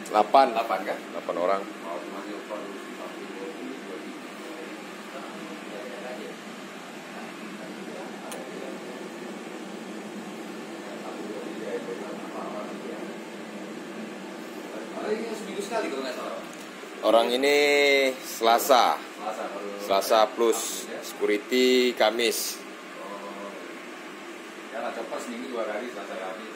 8 kan? 8 orang. Ini seminggu sekali kalau nggak salah. Orang ini Selasa plus security Kamis. Ya lah, chopper seminggu 2 kali, Selasa Kamis.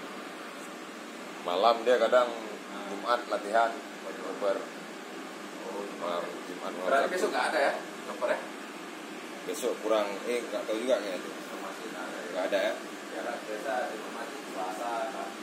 Malam dia kadang Jumat latihan chopper. Malam Jumat malam Berarti Sabtu. besok nggak ada ya chopper ya? Besok kurang nggak tahu juga kayaknya tuh. Informasi Nggak ada ya. Ya lah, biasa informasi Selasa Kamis.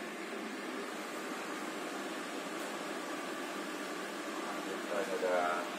Ada